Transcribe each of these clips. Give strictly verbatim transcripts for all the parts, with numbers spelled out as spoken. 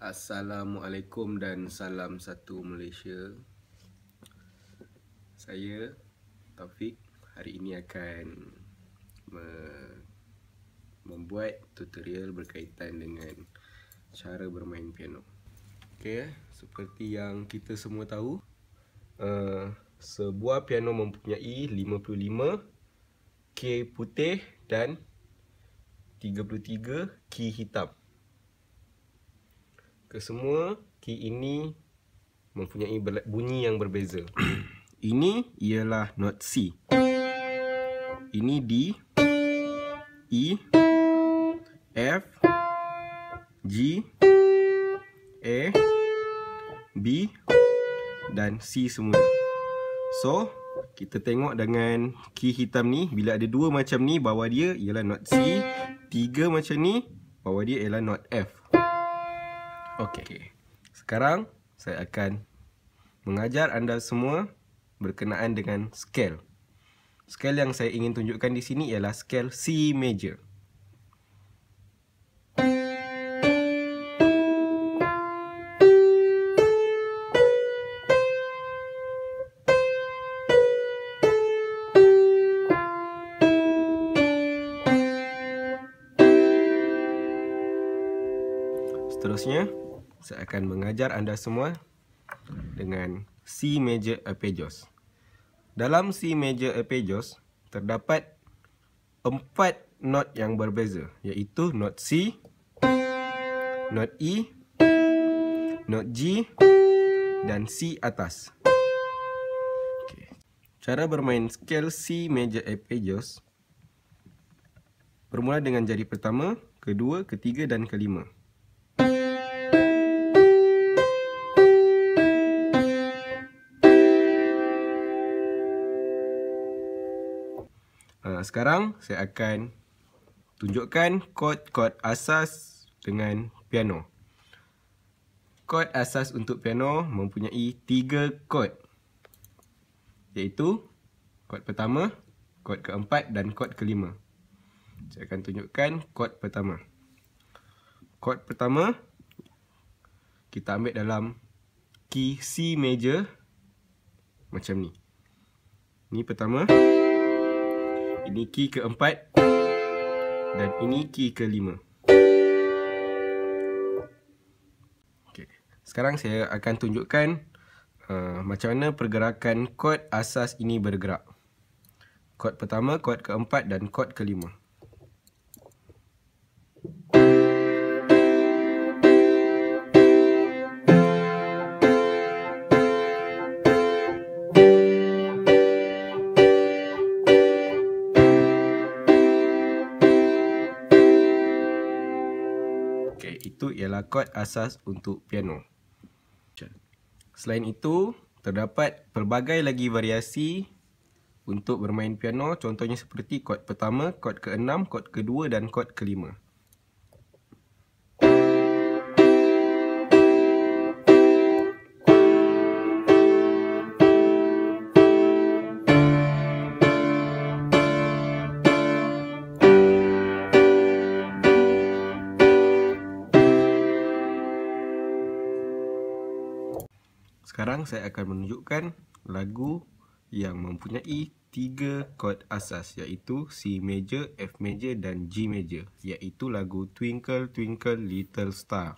Assalamualaikum dan salam satu Malaysia. Saya Taufik hari ini akan me membuat tutorial berkaitan dengan cara bermain piano. Okey, seperti yang kita semua tahu, uh, sebuah piano mempunyai lima puluh lima key putih dan tiga puluh tiga key hitam. Kesemua key ini mempunyai bunyi yang berbeza. Ini ialah not C. Ini D, E, F, G, A, B dan C semua. So, kita tengok dengan key hitam ni, bila ada dua macam ni, bawah dia ialah not C. Tiga macam ni, bawah dia ialah not F. Okey, sekarang saya akan mengajar anda semua berkenaan dengan scale. Scale yang saya ingin tunjukkan di sini ialah scale C major. Seterusnya, saya akan mengajar anda semua dengan C major arpeggios. Dalam C major arpeggios terdapat empat not yang berbeza, iaitu not C, not E, not G dan C atas. Okay. Cara bermain scale C major arpeggios bermula dengan jari pertama, kedua, ketiga dan kelima. Sekarang saya akan tunjukkan kod-kod asas dengan piano. Kod asas untuk piano mempunyai tiga kod, iaitu kod pertama, kod keempat dan kod kelima. Saya akan tunjukkan kod pertama. Kod pertama kita ambil dalam key C major macam ni. Ini pertama. Ini key keempat dan ini key kelima. Okay. Sekarang saya akan tunjukkan uh, macam mana pergerakan kod asas ini bergerak. Kod pertama, kod keempat dan kod kelima. Itu ialah kod asas untuk piano. Selain itu, terdapat pelbagai lagi variasi untuk bermain piano. Contohnya seperti kod pertama, kod keenam, kod kedua dan kod kelima. Sekarang saya akan menunjukkan lagu yang mempunyai tiga kod asas, iaitu C major, F major dan G major, iaitu lagu Twinkle Twinkle Little Star.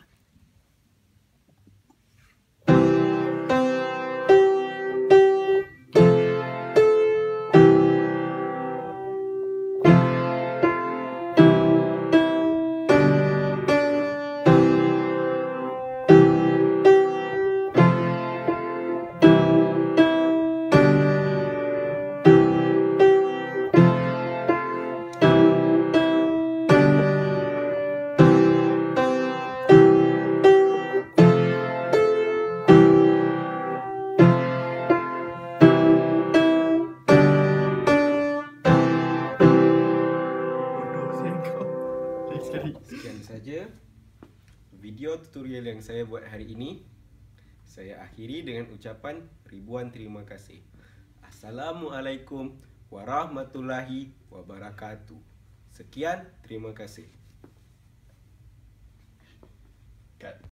Sekian saja video tutorial yang saya buat hari ini. Saya akhiri dengan ucapan ribuan terima kasih. Assalamualaikum warahmatullahi wabarakatuh. Sekian, terima kasih. Cut.